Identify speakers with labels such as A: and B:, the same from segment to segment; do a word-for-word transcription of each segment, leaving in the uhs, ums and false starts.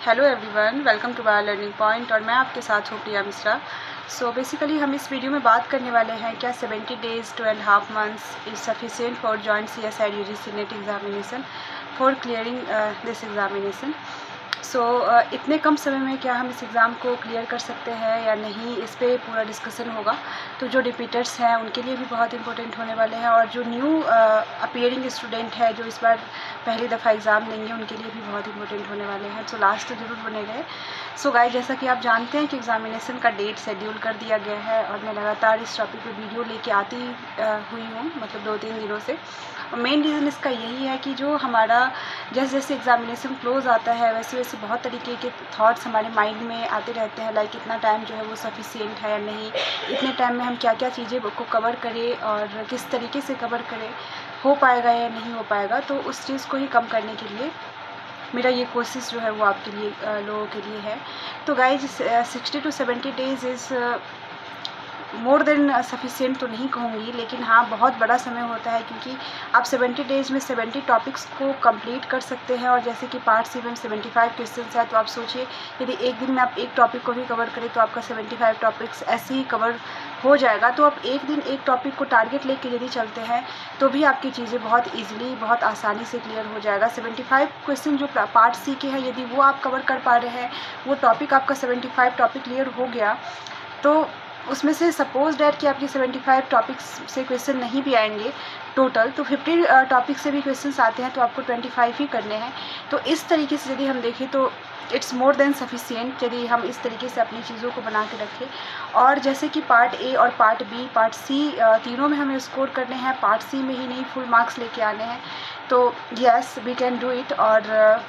A: Hello everyone, welcome to bar learning point और मैं आपके साथ हूँ प्रिया मिश्रा। सो बेसिकली हम इस वीडियो में बात करने वाले हैं क्या seventy days two and half months is sufficient for joint C S I U G C NET examination for clearing this examination. So इतने कम समय में क्या हम इस एग्ज़ाम को क्लियर कर सकते हैं या नहीं, इस पर पूरा डिस्कशन होगा। तो जो रिपीटर्स हैं उनके लिए भी बहुत इंपॉर्टेंट होने वाले हैं और जो न्यू अपीयरिंग स्टूडेंट है जो इस बार पहली दफ़ा एग्ज़ाम देंगे उनके लिए भी बहुत इंपॉर्टेंट होने वाले हैं। सो लास्ट तक जरूर बने रहे। सो गाइस, जैसा कि आप जानते हैं कि एग्ज़ामिनेशन का डेट शेड्यूल कर दिया गया है और मैं लगातार इस टॉपिक पे वीडियो लेके आती हुई हूँ, मतलब दो तीन दिनों से। मेन रीज़न इसका यही है कि जो हमारा जैसे जैसे एग्ज़ामिनेशन क्लोज आता है वैसे वैसे बहुत तरीके के थॉट्स हमारे माइंड में आते रहते हैं, लाइक इतना टाइम जो है वो सफिशिएंट है या नहीं, इतने टाइम में हम क्या क्या चीज़ें को कवर करें और किस तरीके से कवर करें, हो पाएगा या नहीं हो पाएगा। तो उस चीज़ को ही कम करने के लिए मेरा ये कोशिश जो है वो आपके लिए लोगों के लिए है। तो guys sixty to seventy days is more than sufficient तो नहीं कहूँगी, लेकिन हाँ बहुत बड़ा समय होता है क्योंकि आप सेवेंटी डेज़ में सेवेंटी टॉपिक्स को कंप्लीट कर सकते हैं। और जैसे कि पार्ट सी में सेवेंटी फाइव क्वेश्चन है, तो आप सोचिए यदि एक दिन में आप एक टॉपिक को भी कवर करें तो आपका सेवेंटी फाइव टॉपिक्स ऐसे ही कवर हो जाएगा। तो आप एक दिन एक टॉपिक को टारगेट लेके यदि चलते हैं तो भी आपकी चीज़ें बहुत ईजिली बहुत आसानी से क्लियर हो जाएगा। सेवेंटी फाइव क्वेश्चन जो पार्ट सी के हैं यदि वो आप कवर कर पा रहे हैं, वो टॉपिक आपका सेवेंटी फाइव टॉपिक क्लियर हो गया, तो उसमें से सपोज डैट कि आपके सेवेंटी फाइव टॉपिक्स से क्वेश्चन नहीं भी आएंगे टोटल, तो फिफ्टी टॉपिक से भी क्वेश्चंस आते हैं तो आपको ट्वेंटी फाइव ही करने हैं। तो इस तरीके से यदि हम देखें तो इट्स मोर देन सफिशिएंट यदि हम इस तरीके से अपनी चीज़ों को बना के रखें। और जैसे कि पार्ट ए और पार्ट बी, पार्ट सी तीनों में हमें स्कोर करने हैं, पार्ट सी में ही नहीं फुल मार्क्स लेके आने हैं। तो yes we can do it. और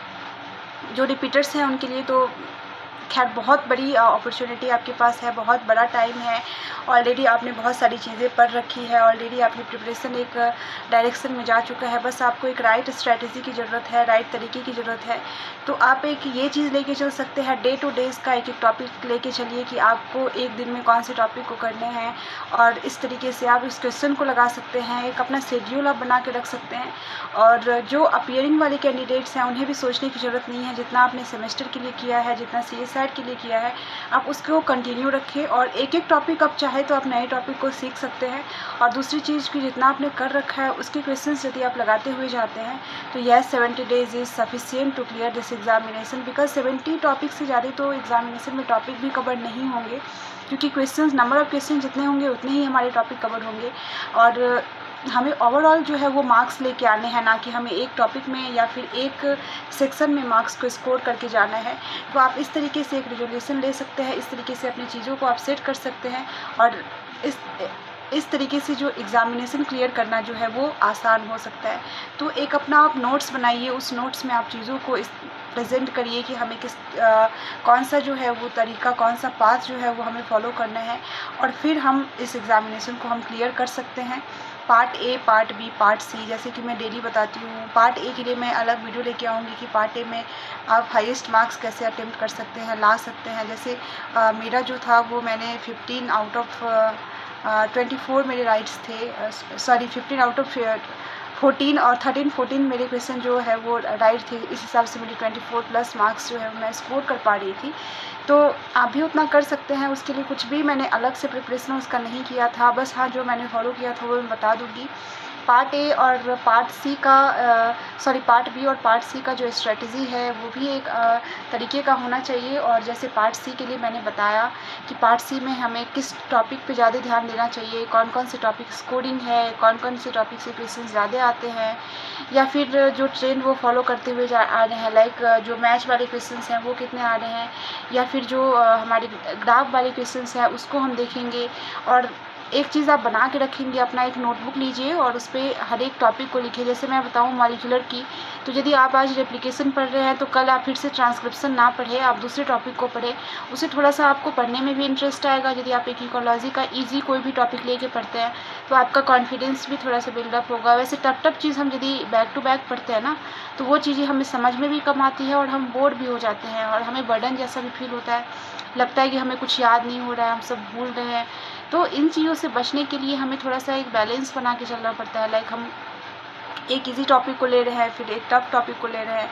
A: जो रिपीटर्स हैं उनके लिए तो खैर बहुत बड़ी अपॉर्चुनिटी आपके पास है, बहुत बड़ा टाइम है। ऑलरेडी आपने बहुत सारी चीज़ें पढ़ रखी है, ऑलरेडी आपकी प्रिपरेशन एक डायरेक्शन में जा चुका है, बस आपको एक राइट स्ट्रैटेजी की ज़रूरत है, राइट तरीके की ज़रूरत है। तो आप एक ये चीज़ लेके चल सकते हैं, डे टू डेज़ का एक एक टॉपिक लेके चलिए कि आपको एक दिन में कौन से टॉपिक को करने हैं और इस तरीके से आप इस क्वेश्चन को लगा सकते हैं। एक अपना शेड्यूल आप बना के रख सकते हैं। और जो अपीयरिंग वाले कैंडिडेट्स हैं उन्हें भी सोचने की ज़रूरत नहीं है, जितना आपने सेमेस्टर के लिए किया है, जितना सी एस के लिए किया है, आप उसको कंटिन्यू रखें और एक एक टॉपिक आप चाहे तो आप नए टॉपिक को सीख सकते हैं। और दूसरी चीज़ कि जितना आपने कर रखा है उसके क्वेश्चंस यदि आप लगाते हुए जाते हैं तो yes seventy days is sufficient to clear this examination, because seventy topic से ज़्यादा तो एग्जामिनेशन में टॉपिक भी कवर नहीं होंगे, क्योंकि क्वेश्चंस नंबर ऑफ क्वेश्चन जितने होंगे उतने ही हमारे टॉपिक कवर होंगे। और हमें ओवरऑल जो है वो मार्क्स लेके आने हैं, ना कि हमें एक टॉपिक में या फिर एक सेक्शन में मार्क्स को स्कोर करके जाना है। तो आप इस तरीके से एक रिजोल्यूशन ले सकते हैं, इस तरीके से अपनी चीज़ों को आप सेट कर सकते हैं और इस इस तरीके से जो एग्ज़ामिनेशन क्लियर करना जो है वो आसान हो सकता है। तो एक अपना आप नोट्स बनाइए, उस नोट्स में आप चीज़ों को इस प्रेजेंट करिए कि हमें किस आ, कौन सा जो है वो तरीका, कौन सा पाथ जो है वो हमें फॉलो करना है और फिर हम इस एग्ज़ामिनेशन को हम क्लियर कर सकते हैं। Part A, part B, part C, जैसे कि मैं डेली बताती हूँ। पार्ट ए के लिए मैं अलग वीडियो लेके आऊँगी कि पार्ट ए में आप हाईएस्ट मार्क्स कैसे अटेम्प्ट कर सकते हैं, ला सकते हैं। जैसे आ, मेरा जो था वो मैंने fifteen out of twenty four मेरे राइट्स थे, sorry fifteen out of fourteen और थर्टीन फोर्टीन मेरे क्वेश्चन जो है वो राइट थे। इस हिसाब से मेरी ट्वेंटी फोर प्लस मार्क्स जो है मैं स्कोर कर पा रही थी। तो आप भी उतना कर सकते हैं। उसके लिए कुछ भी मैंने अलग से प्रिपरेशन उसका नहीं किया था, बस हाँ जो मैंने फॉलो किया था वो मैं बता दूँगी। पार्ट ए और पार्ट सी का सॉरी पार्ट बी और पार्ट सी का जो स्ट्रेटजी है वो भी एक आ, तरीके का होना चाहिए। और जैसे पार्ट सी के लिए मैंने बताया कि पार्ट सी में हमें किस टॉपिक पे ज़्यादा ध्यान देना चाहिए, कौन कौन से टॉपिक स्कोरिंग है, कौन कौन से टॉपिक से क्वेश्चन ज़्यादा आते हैं या फिर जो ट्रेंड वो फॉलो करते हुए जा आ रहे हैं, लाइक जो मैच वाले क्वेश्चन हैं वो कितने आ रहे हैं या फिर जो हमारे ग्राफ वाले क्वेश्चन हैं उसको हम देखेंगे। और एक चीज़ आप बना के रखेंगे, अपना एक नोटबुक लीजिए और उस पर हर एक टॉपिक को लिखिए। जैसे मैं बताऊँ मॉलिक्यूलर की, तो यदि आप आज रेप्लिकेशन पढ़ रहे हैं तो कल आप फिर से ट्रांसक्रिप्शन ना पढ़े, आप दूसरे टॉपिक को पढ़े, उससे थोड़ा सा आपको पढ़ने में भी इंटरेस्ट आएगा। यदि आप एक इकोलॉजी का ईजी कोई भी टॉपिक लेके पढ़ते हैं तो आपका कॉन्फिडेंस भी थोड़ा सा बिल्डअप होगा। वैसे टफ टफ चीज़ हम यदि बैक टू बैक पढ़ते हैं ना तो वो चीज़ें हमें समझ में भी कम आती है और हम बोर भी हो जाते हैं और हमें बर्डन जैसा भी फील होता है, लगता है कि हमें कुछ याद नहीं हो रहा है, हम सब भूल रहे हैं। तो इन चीज़ों से बचने के लिए हमें थोड़ा सा एक बैलेंस बना के चलना पड़ता है, लाइक हम एक इजी टॉपिक को ले रहे हैं, फिर एक टफ टॉपिक को ले रहे हैं,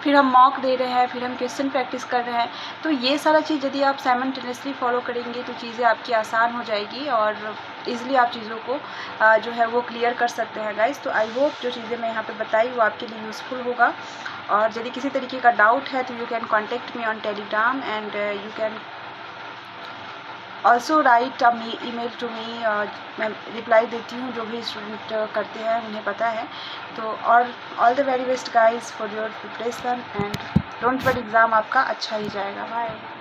A: फिर हम मॉक दे रहे हैं, फिर हम क्वेश्चन प्रैक्टिस कर रहे हैं। तो ये सारा चीज़ यदि आप साइमल्टेनियसली फॉलो करेंगे तो चीज़ें आपकी आसान हो जाएगी और ईज़िली आप चीज़ों को आ, जो है वो क्लियर कर सकते हैं गाइस। तो आई होप जो चीज़ें मैं यहाँ पे बताई वो आपके लिए यूज़फुल होगा। और यदि किसी तरीके का डाउट है तो you can contact me on Telegram and you can also write a me email to me. मैं रिप्लाई देती हूँ, जो भी स्टूडेंट करते हैं उन्हें पता है। तो और all the very best guys for your preparation and don't worry, exam आपका अच्छा ही जाएगा। बाय।